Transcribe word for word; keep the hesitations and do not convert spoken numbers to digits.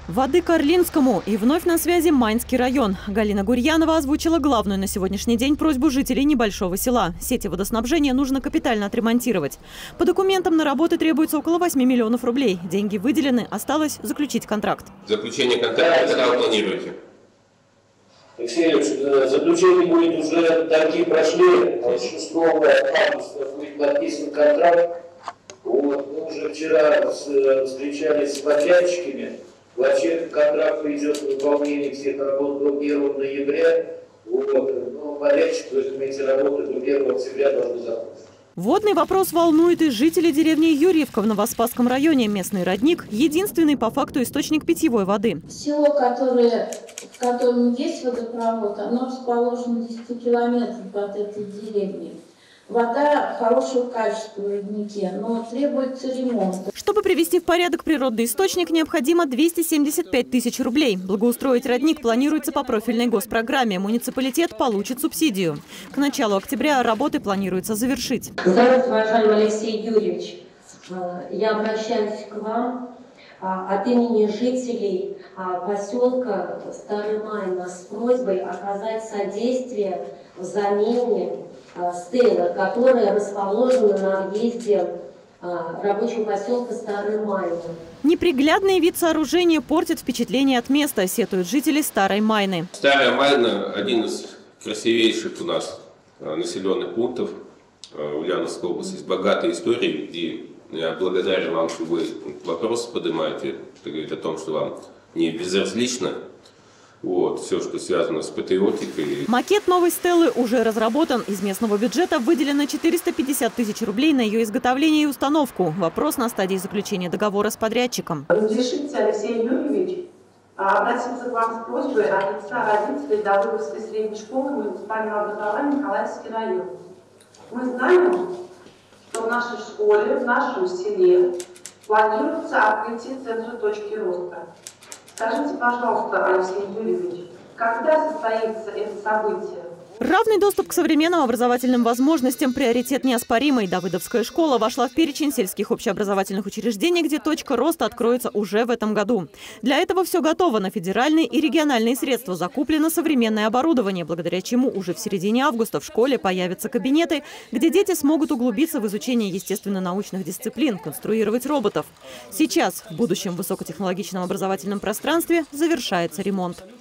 Воды Карлинскому. И вновь на связи Майнский район. Галина Гурьянова озвучила главную на сегодняшний день просьбу жителей небольшого села. Сети водоснабжения нужно капитально отремонтировать. По документам на работы требуется около восьми миллионов рублей. Деньги выделены, осталось заключить контракт. Заключение контракта когда вы планируете? Алексей Ильич, заключение будет уже, торги прошли, шестого августа будет подписан контракт. Вот, мы уже вчера встречались с подрядчиками. Вообще контракт идет в выполнение всех работ до первого ноября. Вот, но подрядчик, то есть эти работы до первого октября должны закончиться. Водный вопрос волнует и жителей деревни Юрьевка в Новоспасском районе. Местный родник – единственный по факту источник питьевой воды. Село, которое, в котором есть водопровод, оно расположено в десяти километрах от этой деревни. Вода хорошего качества в роднике, но требуется ремонт. Чтобы привести в порядок природный источник, необходимо двести семьдесят пять тысяч рублей. Благоустроить родник планируется по профильной госпрограмме. Муниципалитет получит субсидию. К началу октября работы планируется завершить. Здравствуйте, уважаемый Алексей Юрьевич. Я обращаюсь к вам от имени жителей поселка Старый Майна с просьбой оказать содействие в замене стелы, которая расположена на въезде рабочего поселка Старый Майна. Неприглядный вид сооружения портит впечатление от места, сетуют жители Старой Майны. Старая Майна – один из красивейших у нас населенных пунктов Ульяновской области, с богатой историей. И я благодарен вам, что вы вопрос поднимаете, это говорит о том, что вам не безразлично. Вот, все, что связано с патриотикой. Макет новой стелы уже разработан. Из местного бюджета выделено четыреста пятьдесят тысяч рублей на ее изготовление и установку. Вопрос на стадии заключения договора с подрядчиком. Разрешите, Алексей Юрьевич, обратиться к вам с просьбой от лица родителей Давыдовской средней школы муниципального образования Николаевский район. Мы знаем, что в нашей школе, в нашем селе планируется открытие центра точки роста. Скажите, пожалуйста, Алексей Юрьевич, когда состоится это событие? Равный доступ к современным образовательным возможностям – приоритет неоспоримый. Давыдовская школа вошла в перечень сельских общеобразовательных учреждений, где точка роста откроется уже в этом году. Для этого все готово. На федеральные и региональные средства закуплено современное оборудование, благодаря чему уже в середине августа в школе появятся кабинеты, где дети смогут углубиться в изучение естественно-научных дисциплин, конструировать роботов. Сейчас в будущем высокотехнологичном образовательном пространстве завершается ремонт.